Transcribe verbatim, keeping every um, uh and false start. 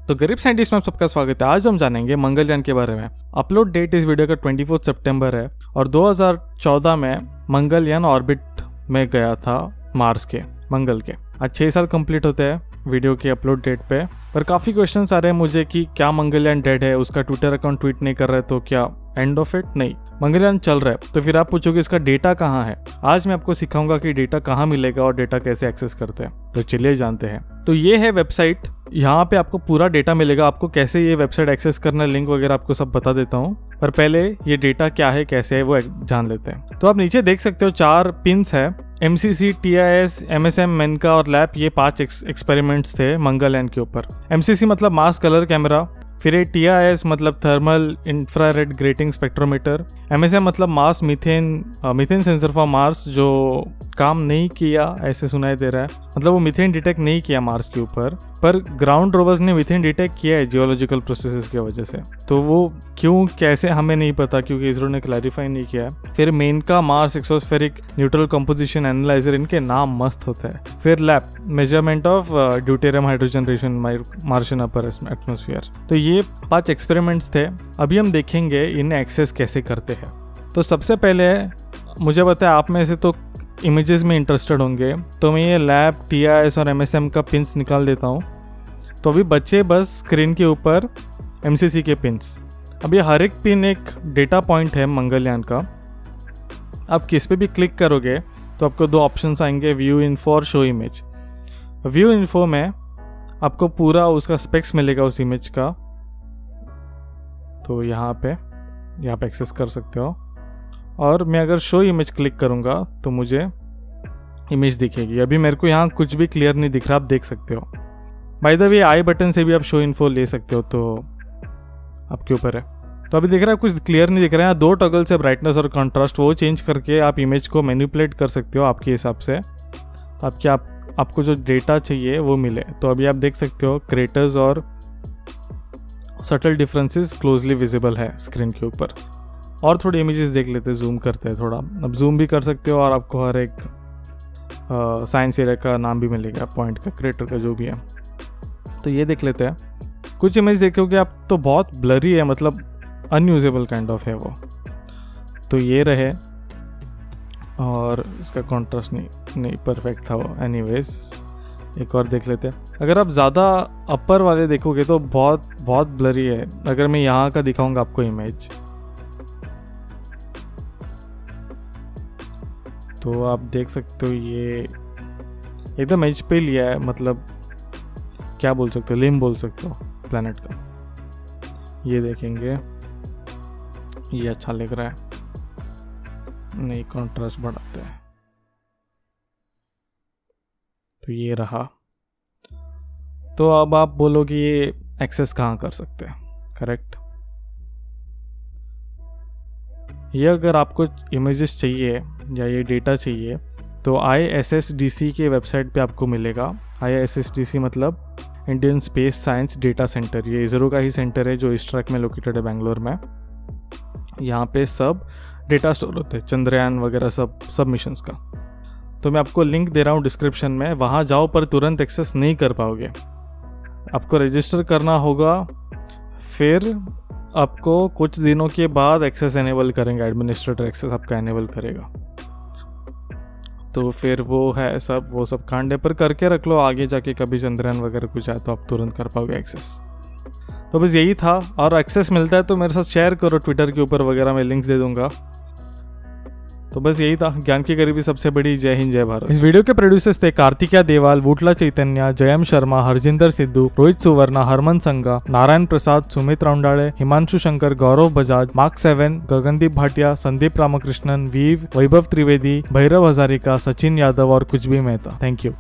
तो गरीब साइंटिस्ट में आप सबका स्वागत है। आज हम जानेंगे मंगलयान के बारे में। अपलोड डेट इस वीडियो का चौबीस सितंबर है और दो हज़ार चौदह में मंगलयान ऑर्बिट में गया था मार्स के, मंगल के। आज छः साल कंप्लीट होते हैं वीडियो के अपलोड डेट पे। पर काफ़ी क्वेश्चंस आ रहे हैं मुझे कि क्या मंगलयान डेड है, उसका ट्विटर अकाउंट ट्वीट नहीं कर रहा है तो क्या एंड ऑफ इट? नहीं, मंगलयान चल रहा है। तो फिर आप पूछोगे इसका डेटा कहाँ है। आज मैं आपको सिखाऊंगा कि डेटा कहाँ मिलेगा और डेटा कैसे एक्सेस करते हैं। तो चलिए जानते हैं। तो ये है वेबसाइट, यहाँ पे आपको पूरा डेटा मिलेगा। आपको कैसे ये वेबसाइट एक्सेस करना, लिंक वगैरह आपको सब बता देता हूँ। पर पहले ये डेटा क्या है, कैसे है, वो जान लेते हैं। तो आप नीचे देख सकते हो चार पिन्स है, M C C, T I S, M S M, MENCA और लैप। ये पांच एक्सपेरिमेंट्स थे मंगलयान के ऊपर। एम सी सी मतलब मास कलर कैमरा, फिर ये टी आई एस मतलब thermal infrared grating spectrometer, M S M मतलब mass methane methane sensor for Mars, जो काम नहीं किया ऐसे सुनाई दे रहा है। मतलब वो मीथेन डिटेक्ट नहीं किया मार्स के ऊपर, पर ग्राउंड रोवर्स ने मीथेन डिटेक्ट किया है जियोलॉजिकल प्रोसेसेस की वजह से। तो वो क्यों कैसे हमें नहीं पता, क्योंकि इसरो ने क्लैरिफाई नहीं किया है। फिर MENCA Mars exospheric neutral composition analyser, इनके नाम मस्त होता है। फिर LAP measurement of deuterium hydrogen रेशन मार्शियन अपर एटमॉस्फेयर। तो ये पांच एक्सपेरिमेंट्स थे। अभी हम देखेंगे इन्हें एक्सेस कैसे करते हैं। तो सबसे पहले मुझे पता है आप में से तो इमेजेस में इंटरेस्टेड होंगे, तो मैं ये लैब, टी आई एस और एम एस एम का पिन्स निकाल देता हूँ। तो अभी बच्चे बस स्क्रीन के ऊपर एम सी सी के पिन्स। अब ये हर एक पिन एक डेटा पॉइंट है मंगलयान का। आप किस पे भी क्लिक करोगे तो आपको दो ऑप्शंस आएंगे, व्यू इन्फो और शो इमेज। व्यू इन्फो में आपको पूरा उसका स्पेक्स मिलेगा उस इमेज का। तो यहाँ पे यहाँ पे एक्सेस कर सकते हो। और मैं अगर शो इमेज क्लिक करूँगा तो मुझे इमेज दिखेगी। अभी मेरे को यहाँ कुछ भी क्लियर नहीं दिख रहा, आप देख सकते हो। By the way I button से भी आप शो इन्फो ले सकते हो, तो आपके ऊपर है। तो अभी दिख रहा है कुछ क्लियर नहीं दिख रहा है। दो टॉगल से ब्राइटनेस और कंट्रास्ट वो चेंज करके आप इमेज को मैनिपुलेट कर सकते हो आपके हिसाब से, ताकि आप आपको जो डेटा चाहिए वो मिले। तो अभी आप देख सकते हो क्रेटर्स और सटल डिफरेंसेस क्लोजली विजिबल है स्क्रीन के ऊपर। और थोड़ी इमेजेस देख लेते हैं, जूम करते हैं थोड़ा। अब जूम भी कर सकते हो और आपको हर एक साइंस एरिया का नाम भी मिलेगा, पॉइंट का, क्रेटर का, जो भी है। तो ये देख लेते हैं। कुछ इमेज देखोगे आप तो बहुत ब्लरी है, मतलब अनयूजेबल काइंड ऑफ है वो। तो ये रहे, और इसका कॉन्ट्रास्ट नहीं नहीं परफेक्ट था वो। एनीवेज एक और देख लेते हैं। अगर आप ज़्यादा अपर वाले देखोगे तो बहुत बहुत ब्लरी है। अगर मैं यहाँ का दिखाऊंगा आपको इमेज, तो आप देख सकते हो ये एकदम एज पे लिया है, मतलब क्या बोल सकते हो, लिम बोल सकते हो प्लैनेट का। ये देखेंगे, ये अच्छा लग रहा है। नहीं, कॉन्ट्रास्ट बढ़ाते हैं। तो ये रहा। तो अब आप बोलोगे ये एक्सेस कहाँ कर सकते हैं, करेक्ट। ये अगर आपको इमेजेस चाहिए या ये डेटा चाहिए तो I S S D C के वेबसाइट पे आपको मिलेगा। I S S D C मतलब Indian space science data centre. ये इसरो का ही सेंटर है जो इस ट्रैक में लोकेटेड है बेंगलोर में। यहाँ पे सब डेटा स्टोर होते हैं, चंद्रयान वगैरह सब सब मिशंस का। तो मैं आपको लिंक दे रहा हूँ डिस्क्रिप्शन में, वहाँ जाओ पर तुरंत एक्सेस नहीं कर पाओगे। आपको रजिस्टर करना होगा, फिर आपको कुछ दिनों के बाद एक्सेस एनेबल करेंगे, एडमिनिस्ट्रेटर एक्सेस आपका एनेबल करेगा। तो फिर वो है सब वो सब कांडे पर करके रख लो, आगे जाके कभी चंद्रयान वगैरह कुछ आए तो आप तुरंत कर पाओगे एक्सेस। तो बस यही था। और एक्सेस मिलता है तो मेरे साथ शेयर करो ट्विटर के ऊपर वगैरह, मैं लिंक्स दे दूंगा। तो बस यही था। ज्ञान की गरीबी सबसे बड़ी। जय हिंद, जय भारत। इस वीडियो के प्रोड्यूसर्स थे कार्तिकेय देवाल, वुटला चैतन्य, जयम शर्मा, हरजिंदर सिद्धू, रोहित सुवर्णा, हरमन संगा, नारायण प्रसाद, सुमित रौंडाले, हिमांशु शंकर, गौरव बजाज, मार्क सेवन, गगनदीप भाटिया, संदीप रामकृष्णन, वीव, वैभव त्रिवेदी, भैरव हजारिका, सचिन यादव और कुछ भी मेहता। Thank you.